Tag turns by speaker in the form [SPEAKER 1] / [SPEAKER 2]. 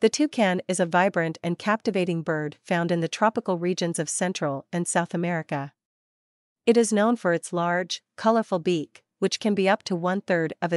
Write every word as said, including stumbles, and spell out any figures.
[SPEAKER 1] The toucan is a vibrant and captivating bird found in the tropical regions of Central and South America. It is known for its large, colorful beak, which can be up to one-third of